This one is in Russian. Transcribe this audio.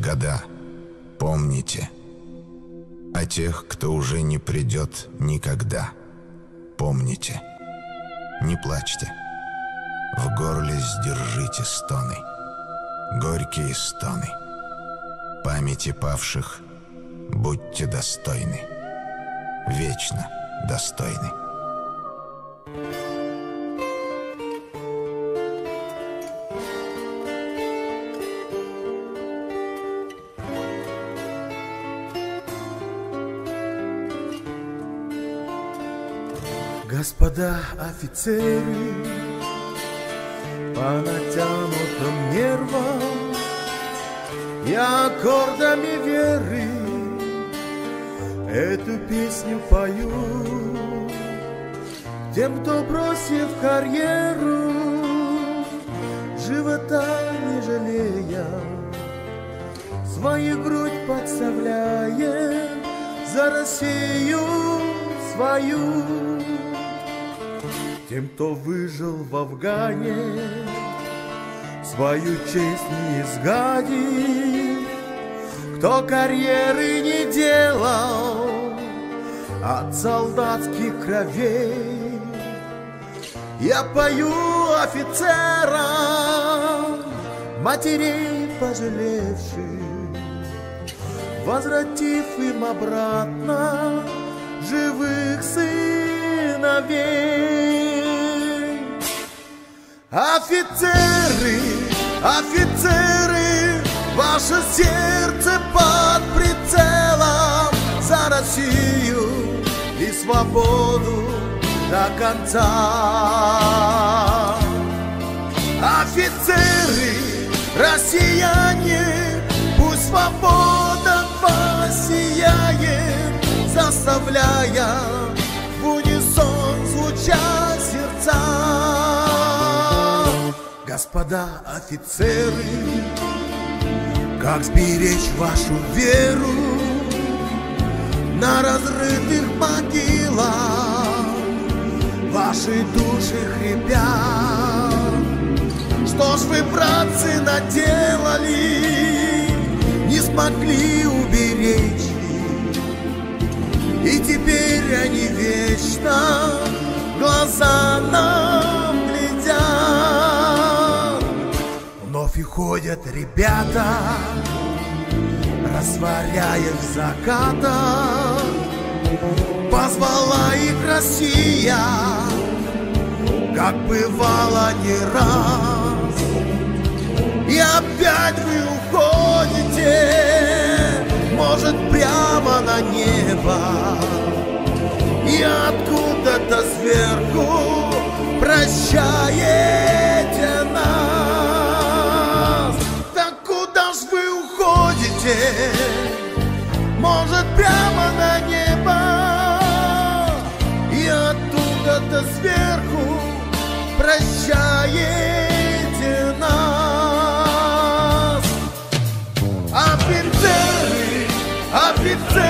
года, помните. О тех, кто уже не придет никогда, помните. Не плачьте, в горле сдержите стоны, горькие стоны. Памяти павших будьте достойны, вечно достойны. Господа офицеры, по натянутым нервам и аккордами веры эту песню пою тем, кто, бросив карьеру, живота не жалея, свою грудь подставляет за Россию свою. Тем, кто выжил в Афгане, свою честь не изгадив, кто карьеры не делал от солдатских кровей. Я пою офицерам, матерей пожалевших, возвратив им обратно живых сыновей. Офицеры, офицеры, ваше сердце под прицелом за Россию и свободу до конца. Офицеры, россияне, пусть свобода воссияет, заставляя в унисон звучать сердца. Господа офицеры, как сберечь вашу веру на разрытых могилах? Ваши души хрипят. Что ж вы, братцы, наделали, не смогли уберечь, и теперь они вечно глаза нам глядят. Вновь уходят ребята, растворяя в закатах. Позвала их Россия, как бывало не раз. И опять вы уходите, может, прямо на небо, и откуда-то сверху прощаете нас. Так куда ж вы уходите? Может, прямо на небо, и оттуда-то сверху прощаете нас. Офицеры, офицеры,